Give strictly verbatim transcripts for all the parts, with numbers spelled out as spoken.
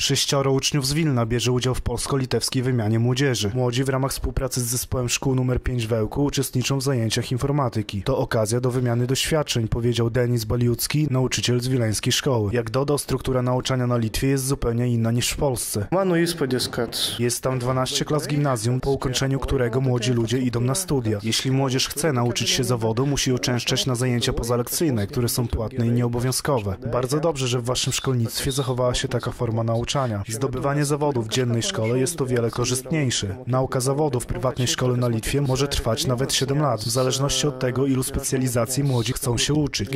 Sześcioro uczniów z Wilna bierze udział w polsko-litewskiej wymianie młodzieży. Młodzi w ramach współpracy z zespołem szkół numer pięć w Ełku uczestniczą w zajęciach informatyki. To okazja do wymiany doświadczeń, powiedział Denis Baliucki, nauczyciel z wileńskiej szkoły. Jak dodał, struktura nauczania na Litwie jest zupełnie inna niż w Polsce. Jest tam dwanaście klas gimnazjum, po ukończeniu którego młodzi ludzie idą na studia. Jeśli młodzież chce nauczyć się zawodu, musi uczęszczać na zajęcia pozalekcyjne, które są płatne i nieobowiązkowe. Bardzo dobrze, że w waszym szkolnictwie zachowała się taka forma nauczania. Zdobywanie zawodu w dziennej szkole jest o wiele korzystniejsze. Nauka zawodu w prywatnej szkole na Litwie może trwać nawet siedem lat, w zależności od tego, ilu specjalizacji młodzi chcą się uczyć.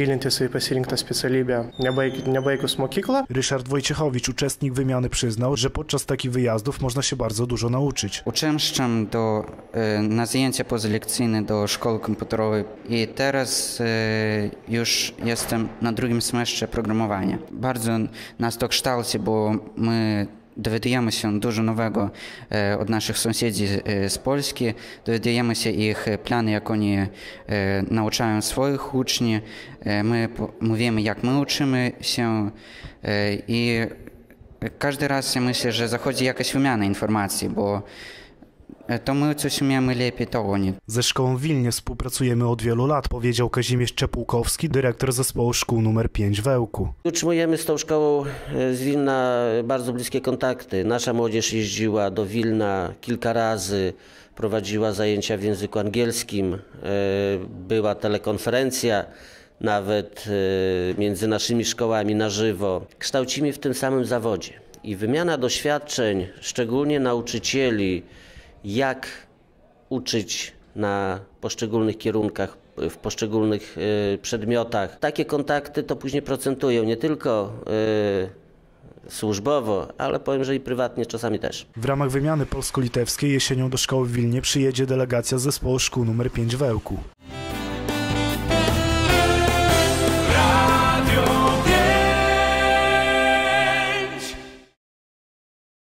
Ryszard Wojciechowicz, uczestnik wymiany, przyznał, że podczas takich wyjazdów można się bardzo dużo nauczyć. Uczęszczam do, na zajęcia pozalekcyjne do szkoły komputerowej i teraz już jestem na drugim semestrze programowania. Bardzo nas to kształci, bo my dowiadujemy się dużo nowego od naszych sąsiedzi z Polski, dowiadujemy się ich plany, jak oni nauczają swoich uczniów, my mówimy, jak my uczymy się i każdy raz ja myślę, że zachodzi jakaś wymiana informacji, bo to my coś umiemy lepiej, to oni. Ze szkołą w Wilnie współpracujemy od wielu lat, powiedział Kazimierz Czepłkowski, dyrektor zespołu szkół numer pięć w Ełku. Utrzymujemy z tą szkołą z Wilna bardzo bliskie kontakty. Nasza młodzież jeździła do Wilna kilka razy, prowadziła zajęcia w języku angielskim, była telekonferencja nawet między naszymi szkołami na żywo. Kształcimy w tym samym zawodzie i wymiana doświadczeń, szczególnie nauczycieli, jak uczyć na poszczególnych kierunkach, w poszczególnych y, przedmiotach. Takie kontakty to później procentują nie tylko y, służbowo, ale powiem, że i prywatnie czasami też. W ramach wymiany polsko-litewskiej jesienią do szkoły w Wilnie przyjedzie delegacja z zespołu szkół numer pięć w Ełku.